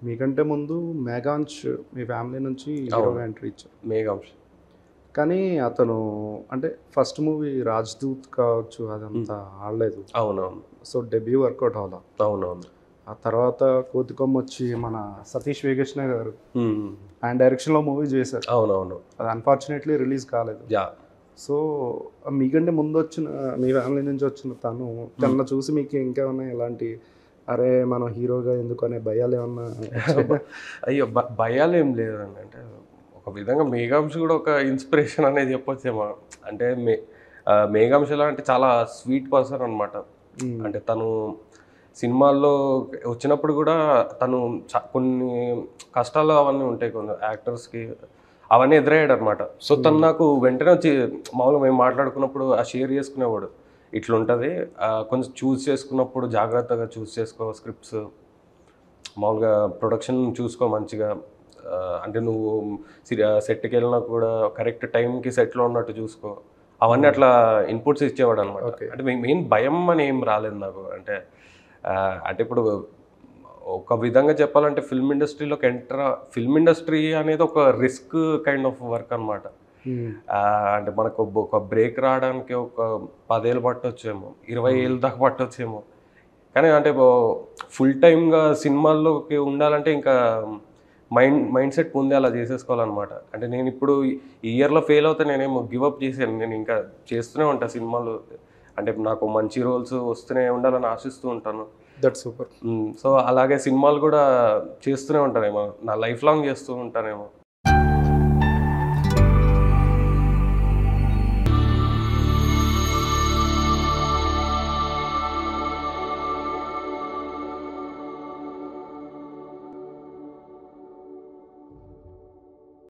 మీకంటే ముందు మేఘాంష్ మీ ఫ్యామిలీ నుంచి హీరోగా ఎంట్రీ ఇచ్చారు. మేఘాంష్. కానీ అతను అంటే ఫస్ట్ మూవీ 'రాజ్‌దూత్' కావచ్చు అదంతా ఆడలేదు. అవునవును. సో, డెబ్యూ వర్కౌట్ అవ్వలా. అవునవును. ఆ తర్వాత 'కోతికొమ్మొచ్చి' మన సతీష్ వేగేశ్న గారు హ్మ్. ఆయన డైరెక్షన్‌లో మూవీ చేశారు. అవునవును. అది అన్‌ఫార్చునేట్‌లీ రిలీజ్ కాలేదు. యాహ్! సో, మీకంటే ముందొచ్చిన మీ ఫ్యామిలీ నుంచి వచ్చిన తనను చూసి మీకు ఇంకేమన్నా ఇలాంటి అరే! మనం హీరోగా ఎందుకు అనే భయాలేమన్నా వచ్చాయా? అయ్యో! భయాలేం లేదండి. అంటే ఒక విధంగా మేఘాంష్ గూడా ఒక ఇన్‌స్పిరేషన్ అనేది చెప్పొచ్చేమో. అంటే మేఘాంష్ ఎలా అంటే చాలా స్వీట్ పర్సన్ అనమాట. హ్మ్. అంటే తను సినిమాల్లో వచ్చినప్పుడు గూడా తను కొన్ని కష్టాలు అవన్నీ ఉంటాయి కొన్ని యాక్టర్స్‌కి. అవన్నీ ఎదురయ్యాడనమాట. సో, తను నాకు వెంటనే వచ్చి మామూలుగా మేము మాట్లాడుకున్నప్పుడు షేర్ చేసుకునేవాడు. ఇట్లుంటది. కొంచెం చూజ్ చేసుకున్నప్పుడు జాగ్రత్తగా చూజ్ చేసుకో స్క్రిప్ట్స్. మామూలుగా ప్రొడక్షన్ చూసుకో మంచిగా. అంటే నువ్వు సెట్‌కెళ్ళినా కూడా కరెక్ట్ టైంకి సెట్‌లో ఉన్నట్టు చూసుకో. అవన్నీ అట్లా ఇన్‌పుట్స్ ఇచ్చేవాడనమాట. ఓకే. అంటే మెయిన్ భయం అని ఏం రాలేదు నాకు. అంటే ఇప్పుడు ఒక విధంగా చెప్పాలంటే ఫిల్మ్ ఇండస్ట్రీ అనేది ఒక రిస్క్ కైండ్ ఆఫ్ వర్క్ అనమాట. హ్మ్. అంటే మనకు ఒక బ్రేక్ రావడానికి ఒక 10 ఏళ్ళు పట్టొచ్చేమో, 20 ఏళ్ళు దాకా పట్టొచ్చేమో. కానీ అంటే ఫుల్ టైమ్‌గా సినిమాల్లోకి ఉండాలంటే ఇంకా మైండ్ సెట్ ముందే అలా చేసేసుకోవాలనమాట. అంటే నేనిప్పుడు ఈ ఇయర్‌లో ఫెయిల్ అవుతే నేనేమో గివ్ అప్ చేశాను. నేను ఇంకా చేస్తూనే ఉంటా సినిమాలు. అంటే నాకు మంచి రోల్స్ వస్తూనే ఉండాలని ఆశిస్తూ ఉంటాను. That's super. సో, అలాగే సినిమాలు గూడా చేస్తూనే ఉంటానేమో. నా లైఫ్ లాంగ్ చేస్తూ ఉంటానేమో.